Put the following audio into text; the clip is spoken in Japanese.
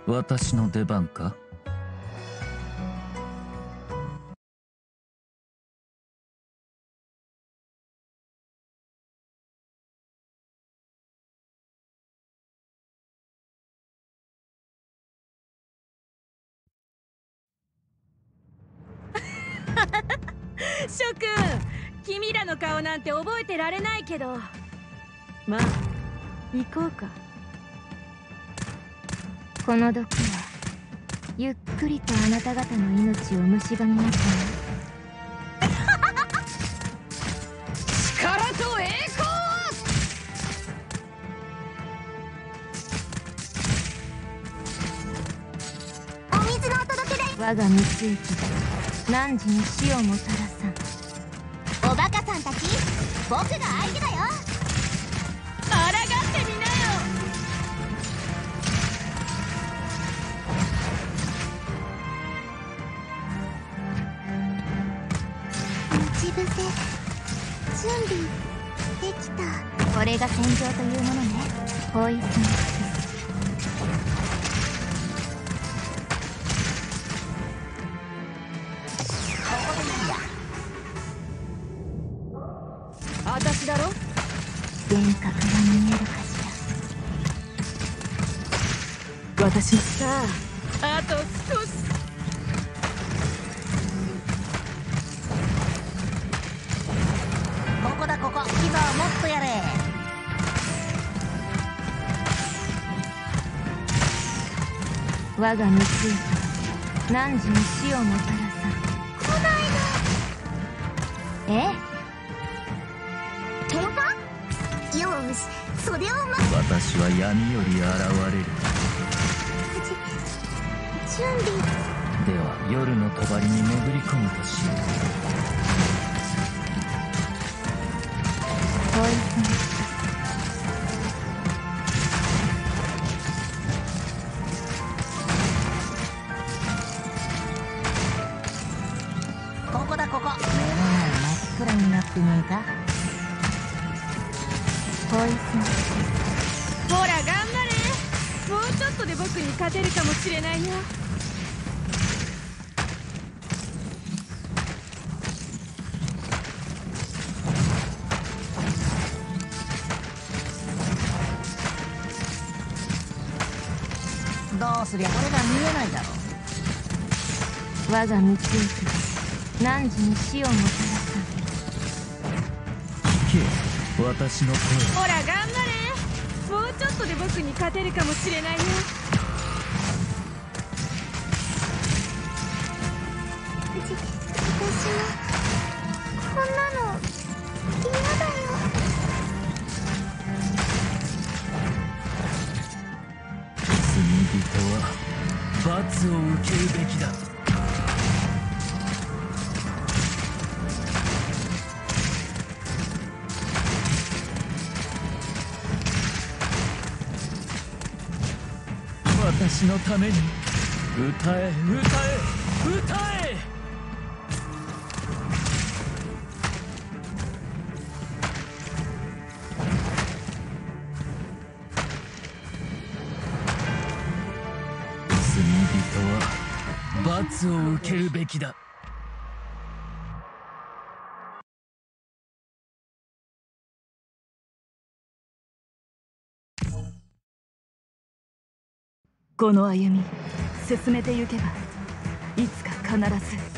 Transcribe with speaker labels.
Speaker 1: 私の出番か。
Speaker 2: 諸君、君らの顔なんて覚えてられないけど、まあ行こうか。
Speaker 3: この毒はゆっくりとあなた方の命を蝕みますね。
Speaker 2: 力と栄光。
Speaker 3: お水のお届けで我が三井家汝に死をもたらさん。おバカさんたち、僕が相手だよ。
Speaker 2: 抗ってみなよ。
Speaker 3: 待ち伏せ準備できた。これが戦場というものね。ポイズンキス。
Speaker 2: 私だろ。
Speaker 3: 幻覚が見えるかしら。
Speaker 2: 私もさあ、あと少し。
Speaker 4: ここだここ、キザをもっとやれ。
Speaker 3: 我が三井家汝に死をもたらさん。来ないで。喧嘩？よーし、袖を
Speaker 1: 私は闇より現れる。
Speaker 3: 準備。
Speaker 1: では夜の帳に潜り込むとしよう。
Speaker 3: ポイズンキス。
Speaker 4: ここだここ。目の前真っ暗になってねえか。
Speaker 3: ポイズンキス。
Speaker 2: ほら頑張れ。もうちょっとで僕に勝てるかもしれないよ。
Speaker 4: どうすりゃこれが見えないだろう。
Speaker 3: 我が三井家汝に死をもたらさん。
Speaker 1: 聞け、私の声。
Speaker 2: ほら頑張れ。もうちょっとで僕に勝てるかもしれないよ。
Speaker 3: 私もこんなの嫌だよ。
Speaker 1: 罪人は罰を受けるべきだ。私のために歌え歌え歌え。罪人は罰を受けるべきだ。
Speaker 2: この歩み進めてゆけばいつか必ず